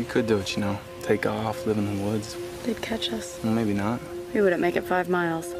We could do it, you know. Take off, live in the woods. They'd catch us. Well, maybe not. We wouldn't make it 5 miles.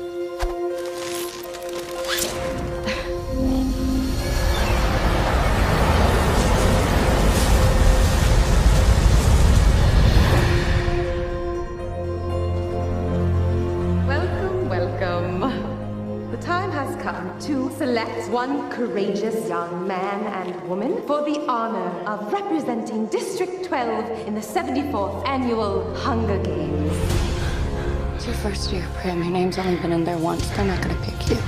Welcome, welcome. The time has come to select one courageous young man and woman for the honor of representing District 12 in the 74th Annual Hunger Games. It's your first year, Prim. Your name's only been in there once. They're not gonna pick you.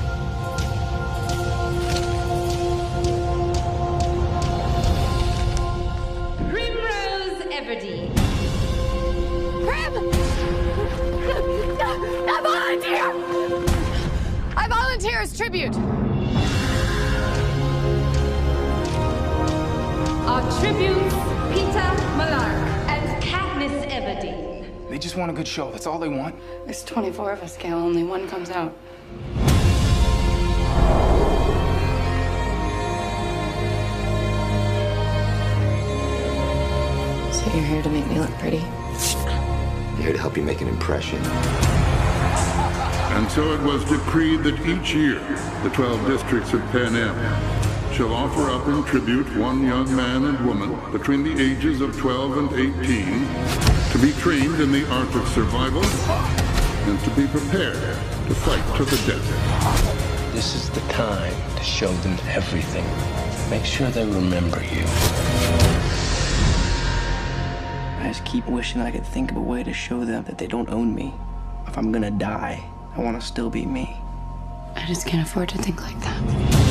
Primrose Everdeen. Prim! I volunteer! I volunteer as tribute. Our tributes, Peter Malark and Katniss Everdeen. They just want a good show. That's all they want. There's 24 of us, Gail. Only one comes out. So you're here to make me look pretty? I'm here to help you make an impression. And so it was decreed that each year, the 12 districts of Panem shall offer up in tribute one young man and woman between the ages of 12 and 18 to be trained in the art of survival and to be prepared to fight to the death. This is the time to show them everything. Make sure they remember you. I just keep wishing I could think of a way to show them that they don't own me. If I'm gonna die, I want to still be me. I just can't afford to think like that.